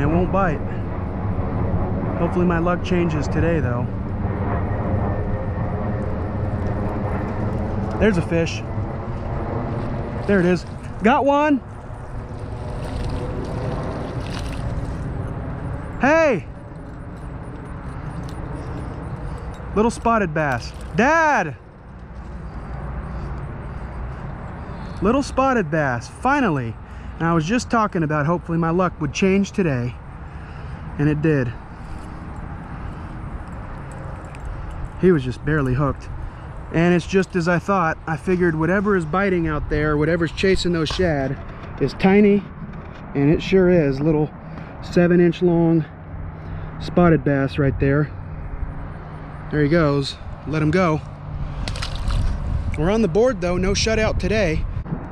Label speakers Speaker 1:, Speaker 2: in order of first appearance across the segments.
Speaker 1: and it won't bite. Hopefully my luck changes today though. There's a fish. There it is. Got one. Hey! Little spotted bass. Dad! Little spotted bass, finally. And I was just talking about hopefully my luck would change today, and it did. He was just barely hooked. And it's just as I thought. I figured whatever is biting out there, whatever's chasing those shad, is tiny, and it sure is. Little 7-inch long spotted bass right there. There he goes. Let him go. We're on the board though, no shutout today.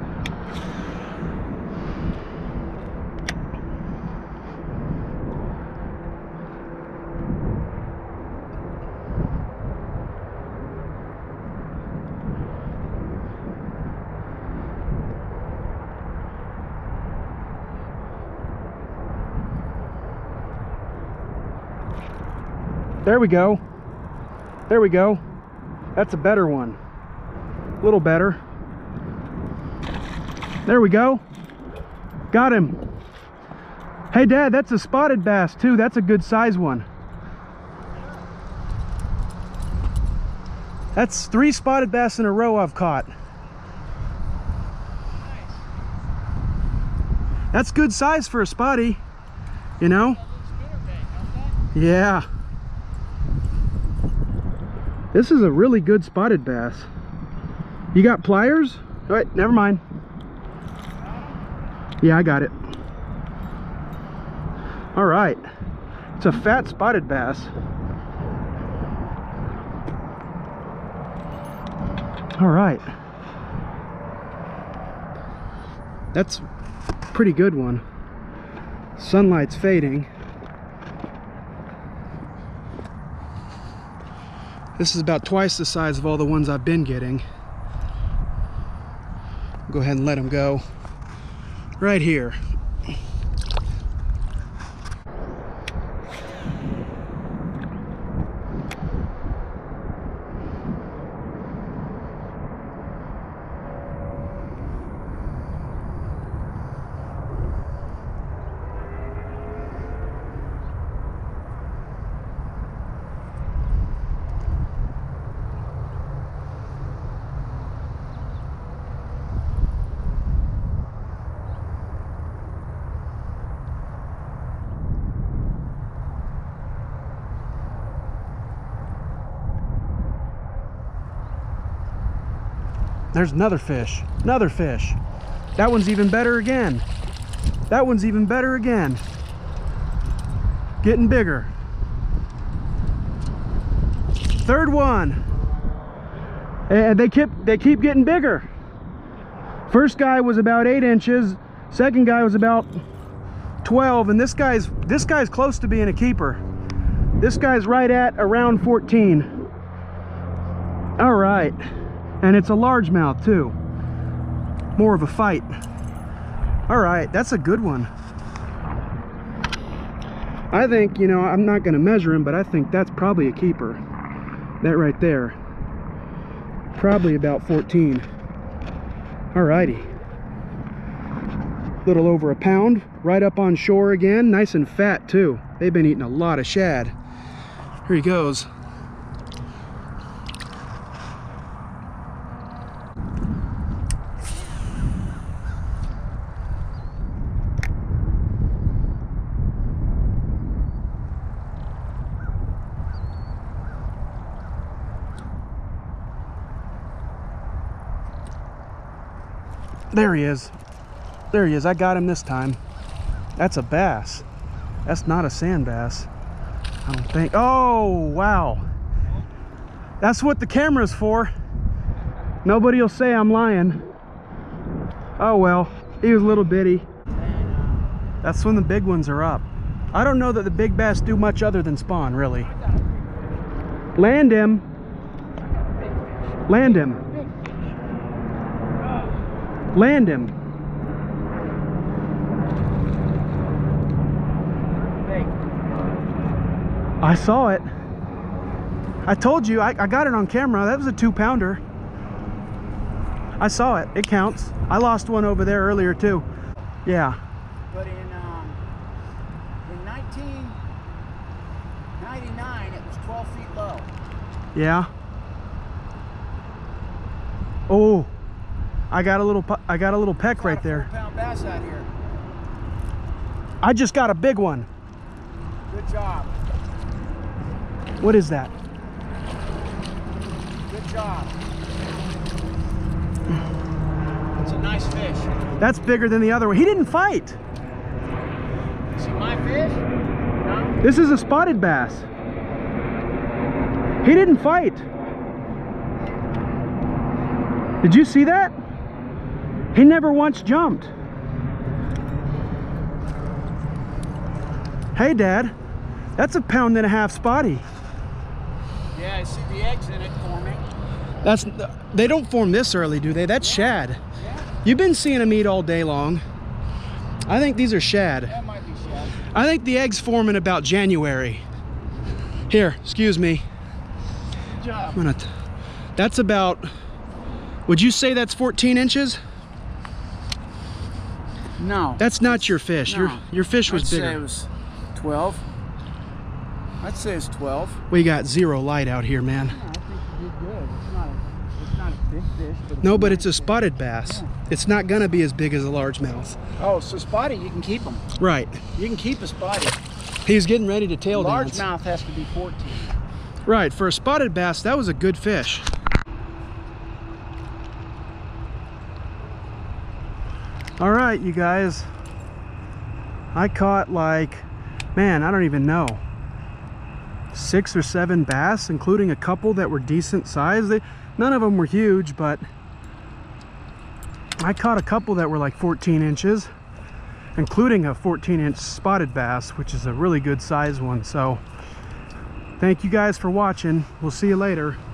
Speaker 1: There we go. There we go. That's a better one. A little better. There we go. Got him. Hey Dad, that's a spotted bass too. That's a good size one. That's 3 spotted bass in a row I've caught. That's good size for a spotty, you know? Yeah. This is a really good spotted bass. You got pliers? All right, never mind. Yeah, I got it. All right. It's a fat spotted bass. All right. That's a pretty good one. Sunlight's fading. This is about twice the size of all the ones I've been getting. Go ahead and let them go. Right here. There's another fish. Another fish. That one's even better again. That one's even better again. Getting bigger. Third one. And they keep getting bigger. First guy was about 8 inches. Second guy was about 12. And this guy's close to being a keeper. This guy's right at around 14. All right. And it's a largemouth too. More of a fight. All right, that's a good one. I think, you know, I'm not going to measure him, but I think that's probably a keeper. That right there. Probably about 14. All righty. Little over a pound. Right up on shore again. Nice and fat too. They've been eating a lot of shad. Here he goes. There he is. There he is. I got him this time. That's a bass. That's not a sand bass, I don't think. Oh, wow. That's what the camera's for. Nobody will say I'm lying. Oh, well. He was a little bitty. That's when the big ones are up. I don't know that the big bass do much other than spawn, really. Land him. Land him. Land him. I saw it. I told you, I got it on camera. That was a 2-pounder. I saw it. It counts. I lost one over there earlier too. Yeah.
Speaker 2: But in 1999, it was 12 feet low.
Speaker 1: Yeah. Oh, I got a little peck right there.
Speaker 2: 4-pound bass out here.
Speaker 1: I just got a big one.
Speaker 2: Good job.
Speaker 1: What is that?
Speaker 2: Good job. It's a nice fish.
Speaker 1: That's bigger than the other one. He didn't fight.
Speaker 2: See my fish? No?
Speaker 1: This is a spotted bass. He didn't fight. Did you see that? He never once jumped. Hey, Dad, that's a 1.5 pound spotty.
Speaker 2: Yeah, I see the eggs in it forming.
Speaker 1: They don't form this early, do they? That's shad.
Speaker 2: Yeah.
Speaker 1: You've been seeing them eat all day long. I think these are shad.
Speaker 2: That might be shad.
Speaker 1: I think the eggs form in about January. Here, excuse me.
Speaker 2: Good job.
Speaker 1: That's about, would you say that's 14 inches?
Speaker 2: No.
Speaker 1: That's not your fish.
Speaker 2: No.
Speaker 1: Your fish was bigger.
Speaker 2: I'd say it was 12. I'd say it's 12.
Speaker 1: We got zero light out here, man.
Speaker 2: Yeah, I think you did good. It's not a big fish. But
Speaker 1: No, but
Speaker 2: nice
Speaker 1: it's a
Speaker 2: fish.
Speaker 1: spotted bass.
Speaker 2: Yeah.
Speaker 1: It's not gonna be as big as a largemouth.
Speaker 2: Oh, so spotty, you can keep them.
Speaker 1: Right.
Speaker 2: You can keep a spotty.
Speaker 1: He's getting ready to tail dance.
Speaker 2: Largemouth has to be 14.
Speaker 1: Right, for a spotted bass, that was a good fish. All right, you guys. I caught like, man, I don't even know, 6 or 7 bass, including a couple that were decent size. None of them were huge, but I caught a couple that were like 14 inches, including a 14-inch spotted bass, which is a really good size one. So thank you guys for watching. We'll see you later.